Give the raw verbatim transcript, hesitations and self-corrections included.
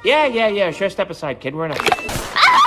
Yeah, yeah, yeah. Sure, step aside, kid. We're in a... Ah!